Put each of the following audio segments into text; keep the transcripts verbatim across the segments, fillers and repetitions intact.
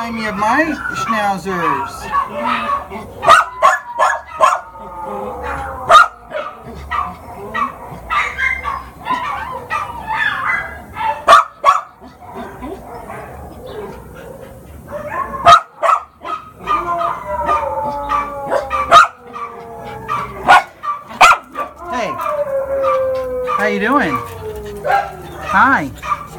remind me of my schnauzers. Hey, how you doing? Hi.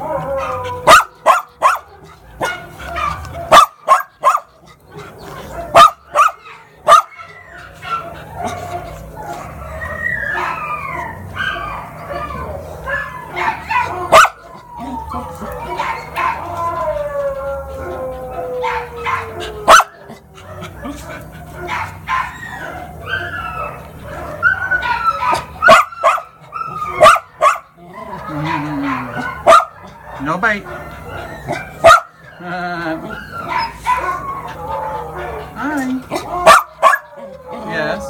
No bite. Uh, hi. Yes.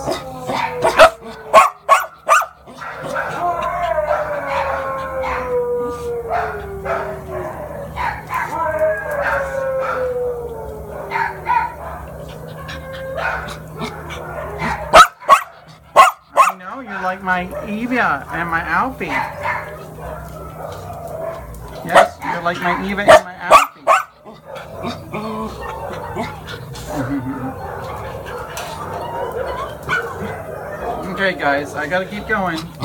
I know you like my Eva and my Alfie. Yes, you're like my Eva and my Alfie. Okay guys, I gotta keep going.